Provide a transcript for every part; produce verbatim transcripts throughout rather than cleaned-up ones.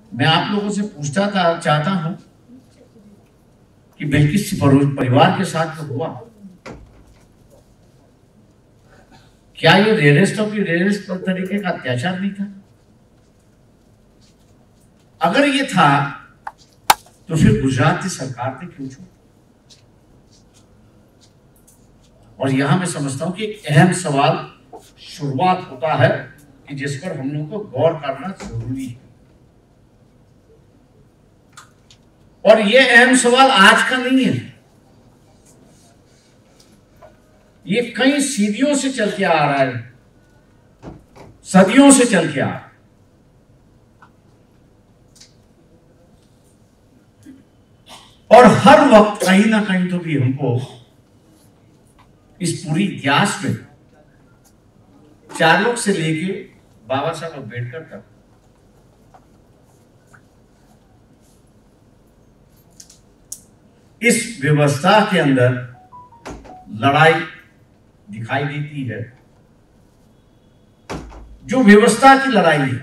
मैं आप लोगों से पूछता था चाहता हूं कि बिल्किस परिवार के साथ जो हुआ, क्या ये रेयरेस्ट ऑफ रेयरेस्ट तरीके का अत्याचार नहीं था? अगर ये था तो फिर गुजरात की सरकार ने क्यों छोड़ा? और यहां मैं समझता हूं कि एक अहम सवाल शुरुआत होता है कि जिस पर हम लोगों को गौर करना जरूरी है। और यह अहम सवाल आज का नहीं है, ये कई सदियों से चल के आ रहा है, सदियों से चल के आ रहा है। और हर वक्त कहीं ना कहीं तो भी हमको इस पूरी इतिहास में चार्लोक से लेके बाबा साहब अम्बेडकर तक इस व्यवस्था के अंदर लड़ाई दिखाई देती है। जो व्यवस्था की लड़ाई है,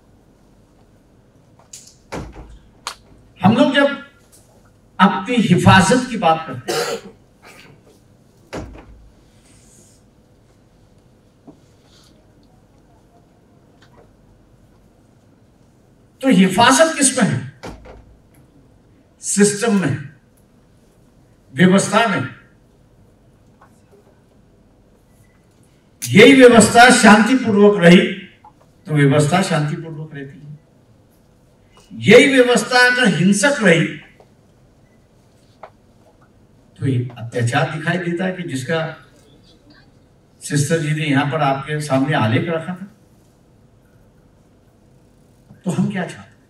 हम लोग जब अपनी हिफाजत की बात करते हैं तो हिफाजत किसमें है? सिस्टम में, व्यवस्था में। यही व्यवस्था शांतिपूर्वक रही तो व्यवस्था शांतिपूर्वक रहती है। यही व्यवस्था अगर हिंसक रही तो ये अत्याचार दिखाई देता है कि जिसका सिस्टर जी ने यहां पर आपके सामने आलेख रखा था। तो हम क्या चाहते हैं?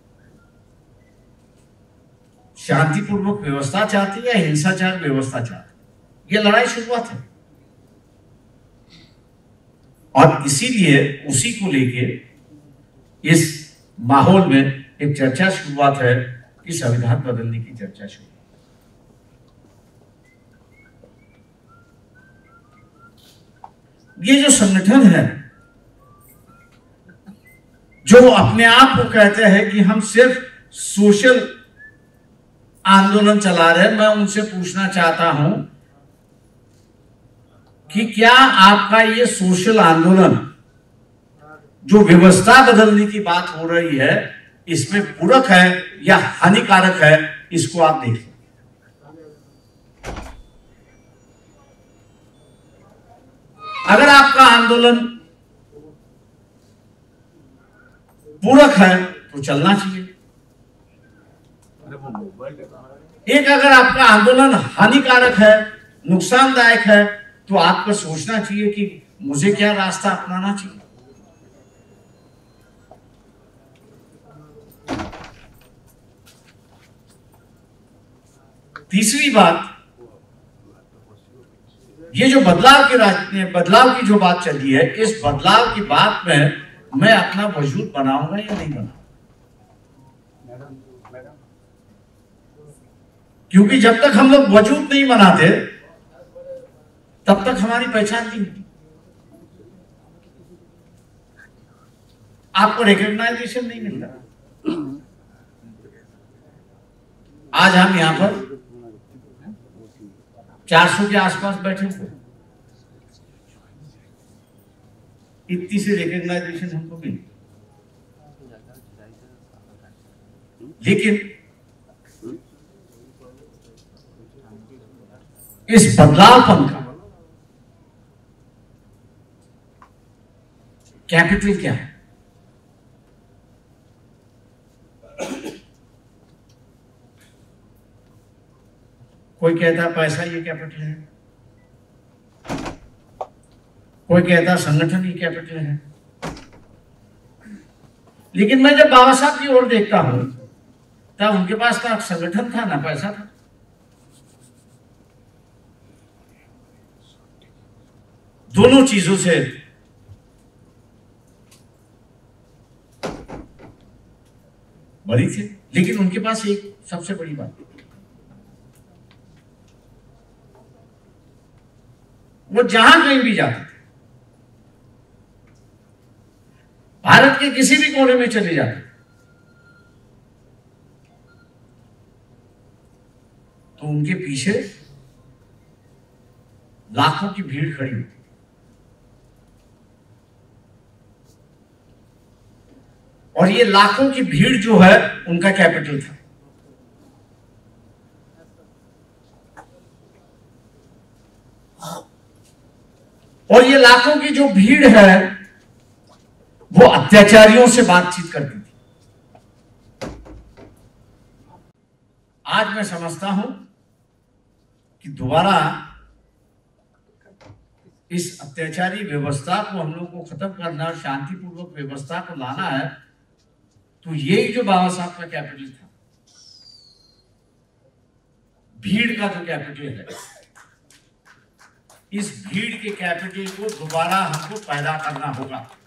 शांतिपूर्वक व्यवस्था चाहते हैं या हिंसाचार व्यवस्था चाहते हैं? यह लड़ाई शुरुआत है और इसीलिए उसी को लेके इस माहौल में एक चर्चा शुरुआत है कि संविधान बदलने की चर्चा शुरू। ये जो संगठन है जो अपने आप को कहते हैं कि हम सिर्फ सोशल आंदोलन चला रहे हैं, मैं उनसे पूछना चाहता हूं कि क्या आपका ये सोशल आंदोलन जो व्यवस्था बदलने की बात हो रही है इसमें पूरक है या हानिकारक है? इसको आप देखें। अगर आपका आंदोलन पूरक है तो चलना चाहिए। एक अगर आपका आंदोलन हानिकारक है, नुकसानदायक है, तो आपको सोचना चाहिए कि मुझे क्या रास्ता अपनाना चाहिए। तीसरी बात, ये जो बदलाव की राजनीति, बदलाव की जो बात चल रही है, इस बदलाव की बात में मैं अपना वजूद बनाऊंगा या नहीं बनाऊंगा? क्योंकि जब तक हम लोग वजूद नहीं बनाते तब तक हमारी पहचान नहीं होती। आपको रिकॉग्नाइजेशन नहीं मिलता। आज हम यहां पर चार सौ के आसपास बैठे हुए, इतनी से रिकॉग्नाइजेशन हमको मिली, लेकिन इस बदलावपन का कैपिटल क्या है? कोई कहता पैसा ये कैपिटल है, कोई कहता संगठन ये कैपिटल है। लेकिन मैं जब बाबा साहब की ओर देखता हूं तब उनके पास ना संगठन था ना पैसा था। दोनों चीजों से बड़ी थे, लेकिन उनके पास एक सबसे बड़ी बात, वो जहां कहीं भी जाते थे, भारत के किसी भी कोने में चले जाते, तो उनके पीछे लाखों की भीड़ खड़ी होती। और ये लाखों की भीड़ जो है उनका कैपिटल था। और ये लाखों की जो भीड़ है वो अत्याचारियों से बातचीत करती थी। आज मैं समझता हूं कि दोबारा इस अत्याचारी व्यवस्था को हम लोग को खत्म करना और शांतिपूर्वक व्यवस्था को लाना है, तो यही जो बाबा साहब का कैपिटल था, भीड़ का जो कैपिटल है, इस भीड़ के कैपिटल को दोबारा हमको पैदा करना होगा।